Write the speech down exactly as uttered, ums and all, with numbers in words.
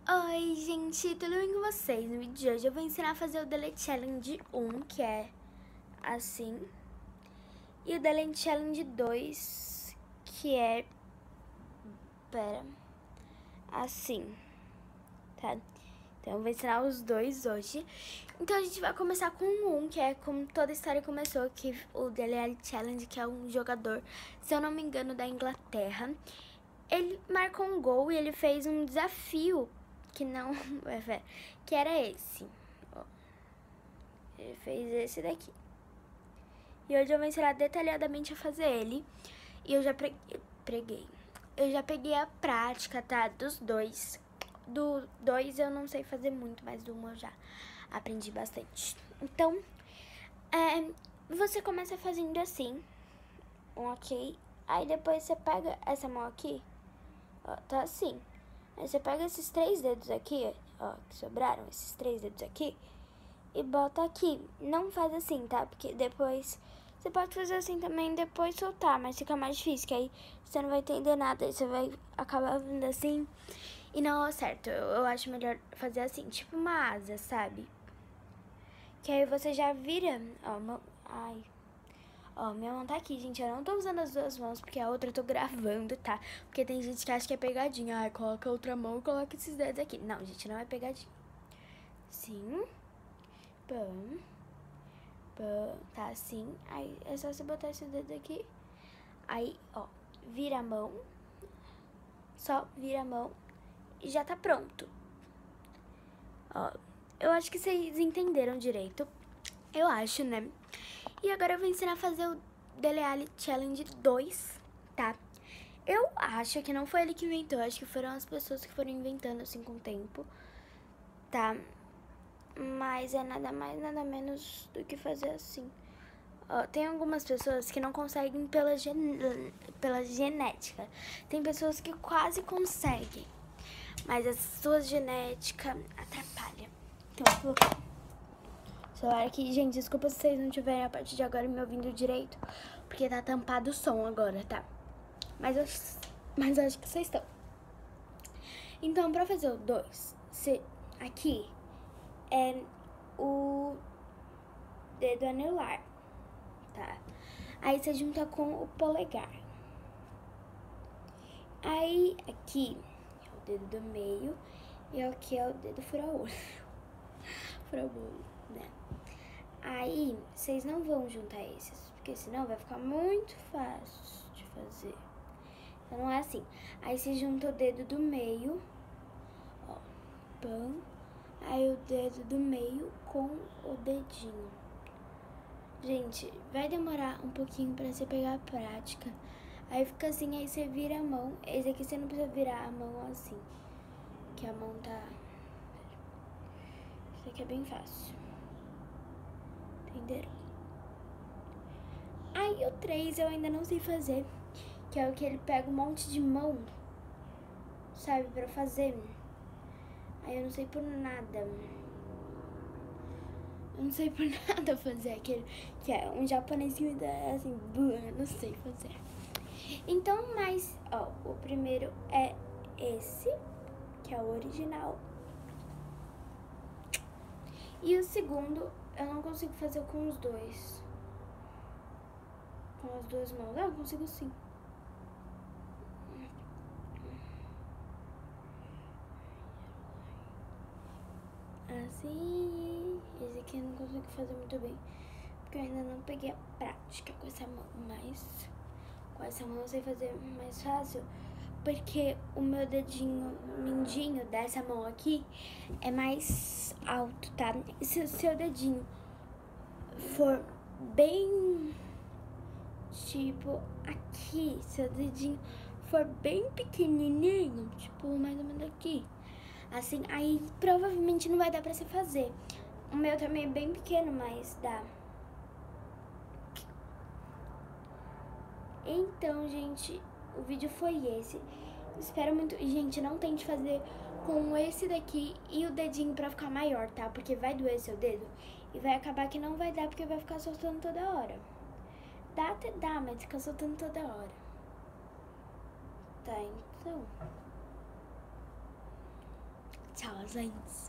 Oi, gente, tudo bem com vocês? No vídeo de hoje eu vou ensinar a fazer o Delete Challenge um, que é assim, e o Delete Challenge dois, que é, pera, assim, tá? Então eu vou ensinar os dois hoje. Então a gente vai começar com o um, que é como toda a história começou, que o Delete Challenge, que é um jogador, se eu não me engano, da Inglaterra. Ele marcou um gol e ele fez um desafio que não, que era esse. Ó, ele fez esse daqui. E hoje eu vou ensinar detalhadamente a fazer ele. E eu já preguei. Eu já peguei a prática, tá? Dos dois. Do dois eu não sei fazer muito, mas do um eu já aprendi bastante. Então, é, você começa fazendo assim, um ok. Aí depois você pega essa mão aqui, ó, tá assim. Aí você pega esses três dedos aqui, ó, que sobraram, esses três dedos aqui, e bota aqui. Não faz assim, tá? Porque depois você pode fazer assim também, depois soltar, mas fica mais difícil, que aí você não vai entender nada, aí você vai acabar vindo assim e não é certo. Eu, eu acho melhor fazer assim, tipo uma asa, sabe? Que aí você já vira, ó, uma, ai... Ó, minha mão tá aqui, gente. Eu não tô usando as duas mãos porque a outra eu tô gravando, tá? Porque tem gente que acha que é pegadinha. Ai, coloca a outra mão e coloca esses dedos aqui. Não, gente, não é pegadinha. Sim. Pam. Pam. Tá assim. Aí é só você botar esses dedos aqui. Aí, ó, vira a mão. Só vira a mão e já tá pronto. Ó, eu acho que vocês entenderam direito. Eu acho, né? E agora eu vou ensinar a fazer o Delete Challenge dois, tá? Eu acho que não foi ele que inventou, acho que foram as pessoas que foram inventando assim com o tempo, tá? Mas é nada mais, nada menos do que fazer assim. Ó, tem algumas pessoas que não conseguem pela, gen... pela genética. Tem pessoas que quase conseguem, mas a sua genética atrapalha. Então eu vou colocar o celular aqui. Gente, desculpa se vocês não tiverem a partir de agora me ouvindo direito, porque tá tampado o som agora, tá? Mas eu, mas eu acho que vocês estão. Então, pra fazer o dois, você, aqui é o dedo anelar, tá? Aí você junta com o polegar. Aí, aqui é o dedo do meio e aqui é o dedo fura-olho. Fura-olho, né? Aí, vocês não vão juntar esses, porque senão vai ficar muito fácil de fazer. Então, não é assim. Aí, você junta o dedo do meio, ó, pam. Aí, o dedo do meio com o dedinho. Gente, vai demorar um pouquinho pra você pegar a prática. Aí, fica assim, aí você vira a mão. Esse aqui você não precisa virar a mão assim, que a mão tá... Isso aqui é bem fácil. Entenderam? Aí, o três eu ainda não sei fazer, que é o que ele pega um monte de mão, sabe, pra fazer. Aí eu não sei por nada. Eu não sei por nada fazer aquele, que é um japonesinho assim, eu não sei fazer. Então, mas, ó, o primeiro é esse, que é o original. E o segundo, eu não consigo fazer com os dois. Com as duas mãos. Ah, eu consigo sim. Assim, esse aqui eu não consigo fazer muito bem, porque eu ainda não peguei a prática com essa mão, mas com essa mão eu sei fazer mais fácil, porque o meu dedinho mindinho dessa mão aqui é mais alto, tá? E se o seu dedinho for bem, tipo, aqui, seu dedinho for bem pequenininho, tipo, mais ou menos aqui, assim, aí provavelmente não vai dar pra você fazer. O meu também é bem pequeno, mas dá. Então, gente, o vídeo foi esse. Espero muito... Gente, não tente fazer com esse daqui e o dedinho pra ficar maior, tá? Porque vai doer seu dedo e vai acabar que não vai dar, porque vai ficar soltando toda hora. Dá até dá, mas fica soltando toda hora. Tá, então... Tchau. lentes.